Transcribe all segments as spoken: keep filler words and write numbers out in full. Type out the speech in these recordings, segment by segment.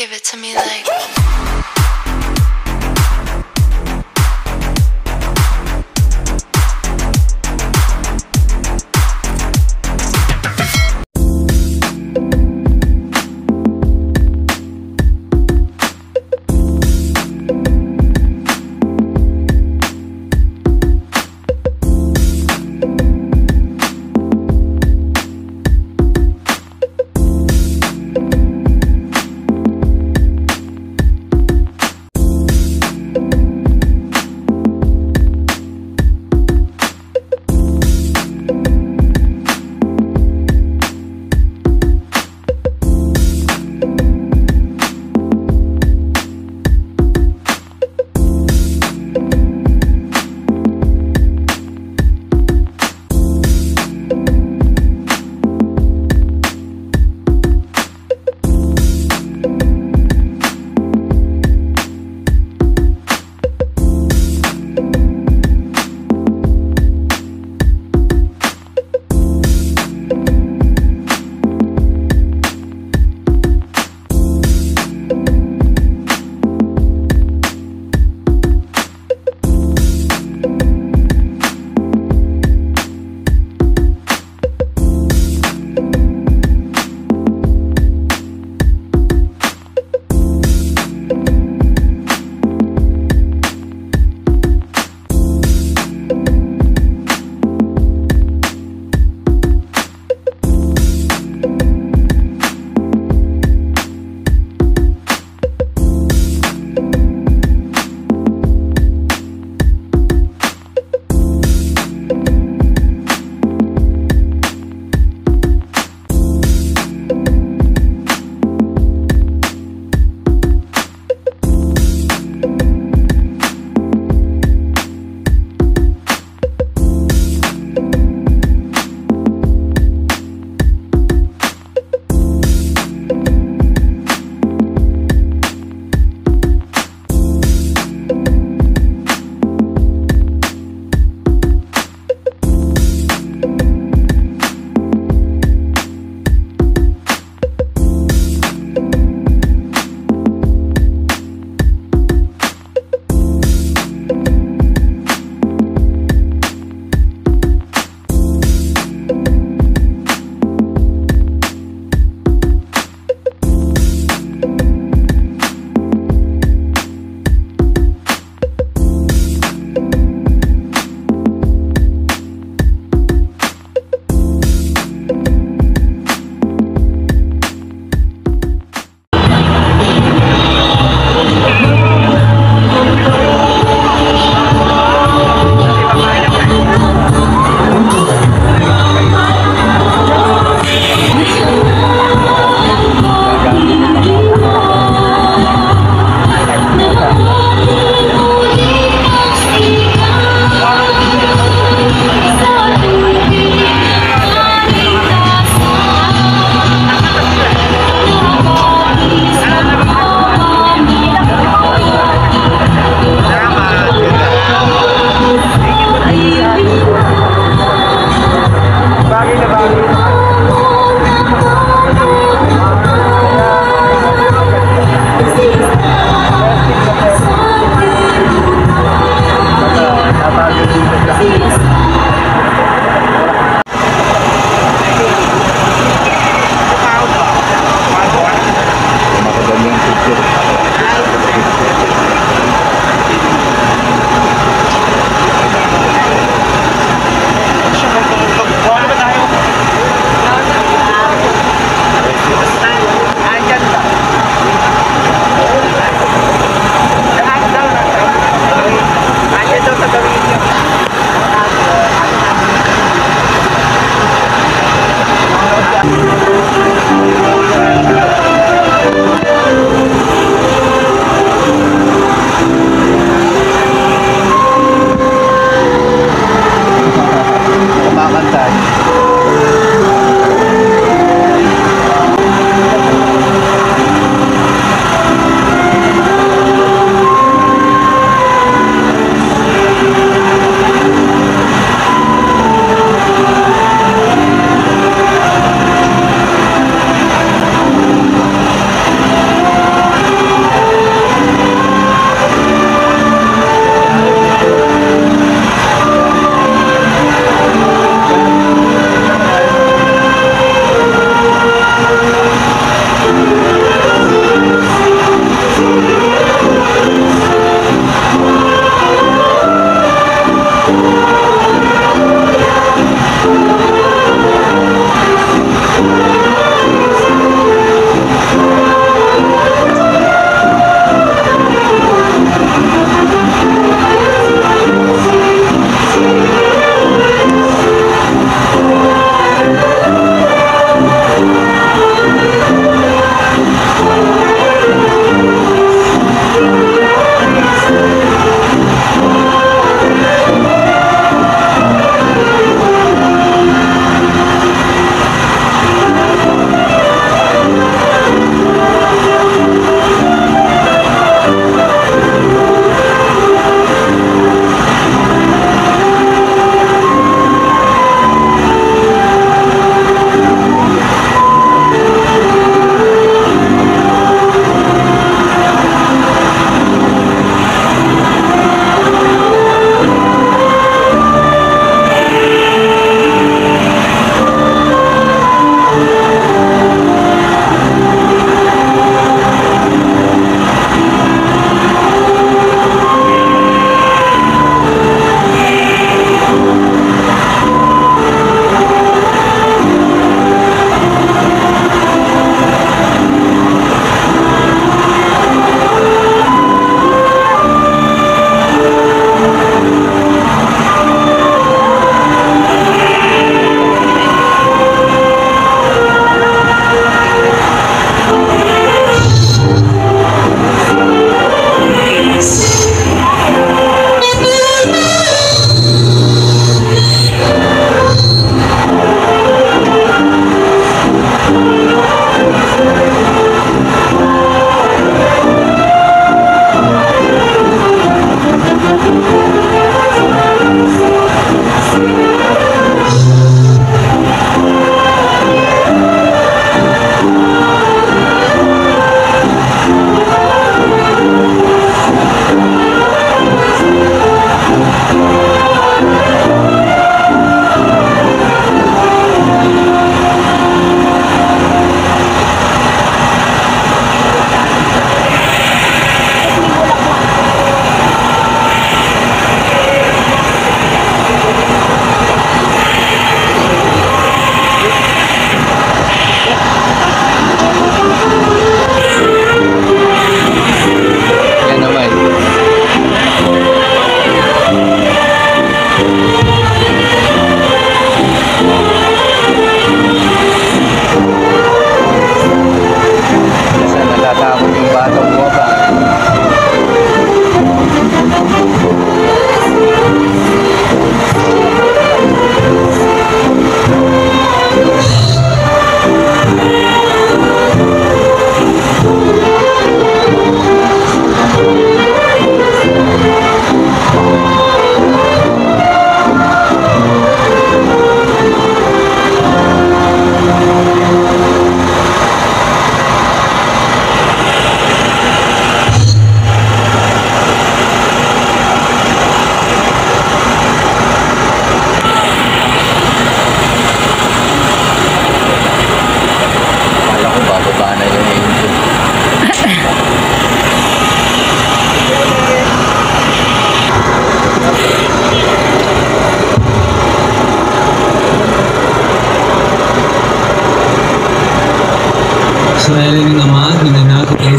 Give it to me like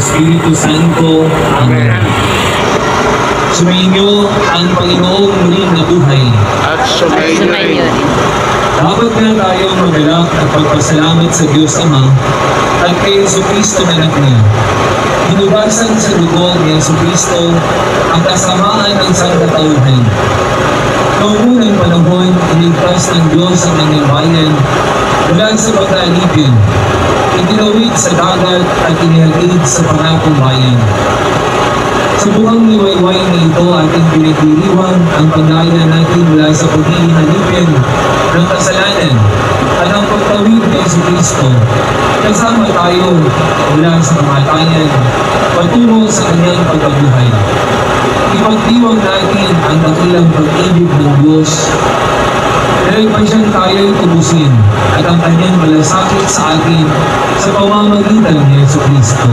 Espiritu Santo. Amen. Sumainyo ang Panginoong muling na buhay. At sumainyo rin. Dapat nga tayo magalak at pagpasalamat sa Diyos Ama at kay Jesucristo na anak niya. Hinubasan sa dugo ni Jesucristo ang kasamaan ng sangkatauhan. Noong unang panahon, iligtas ng Diyos ang kanyang bayan mula sa pagkaalipin. Itinawid sa dagat at inihatid sa pangakong bayan. Sa buhang liwayway na ito ating pinagdiriwang ang paglaya natin mula sa paghihinalipin ng kasalanan at ang pagtawid ni Jesucristo. Kasama tayo mula sa kamatayan patungo sa kanyang pagkabuhay. Ipagdiwang natin ang dakilang pag-ibig ng Diyos. Nalagpasyan tayo'y tubusin at ang kanyang malasakit sa atin sa pamamagitan ni Jesucristo.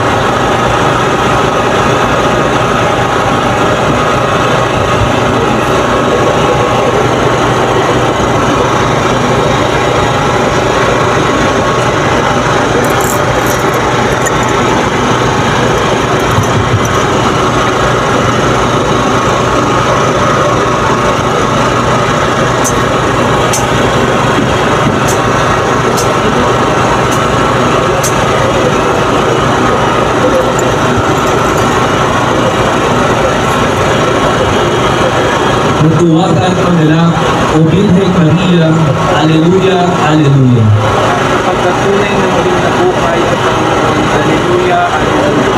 Magtuwag at manalak, O Birhen Maria, Alleluia, Alleluia. Pagkatunay na muling nabuhay at Panginoon, Alleluia, Alleluia.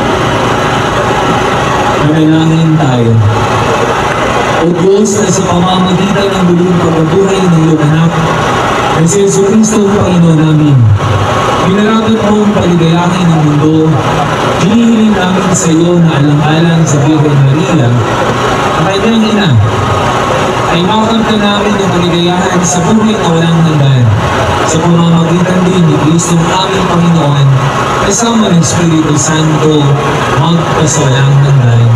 Manalangin tayo. O Diyos na sa pamamagitan ng muling pagkabuhay ng iyong anak, na si Jesucristo ang Panginoon namin, pinarapat mo ang paligayahin ng mundo, hinihiling namin sa iyo na alang-alang sa Birhen Maria, ang kanyang ina, ay makamta namin ang kaligayahan sa buhay na walang hanggan sa pamamagitan din ni Kristo ang aming Panginoon kasama ng Espiritu Santo magpasawalang hanggan.